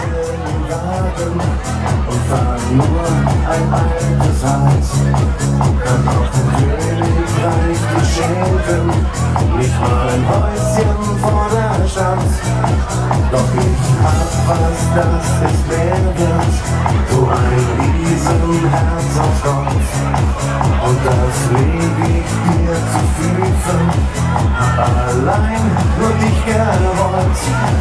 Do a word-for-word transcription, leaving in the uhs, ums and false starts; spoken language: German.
schönen Wagen und fahr nur ein altes Haus. Kann auch ein Königreich dich schenken, nicht mal ein Häuschen vor der Stadt. Doch ich hab was, das ist mehr wert, so ein Riesenherz aus Gold. Und das leg ich dir zu Füßen, hab allein nur dich gewollt.